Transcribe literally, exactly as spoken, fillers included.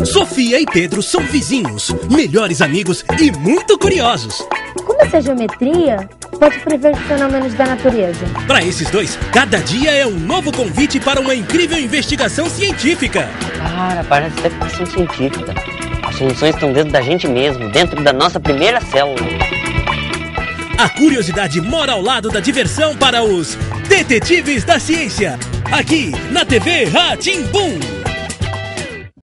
Sofia e Pedro são vizinhos, melhores amigos e muito curiosos. Como essa geometria pode prever os fenômenos da natureza? Para esses dois, cada dia é um novo convite para uma incrível investigação científica. Cara, parece até ficção científica. As soluções estão dentro da gente mesmo, dentro da nossa primeira célula. A curiosidade mora ao lado da diversão para os Detetives da Ciência. Aqui na T V Rá-Tim-Bum.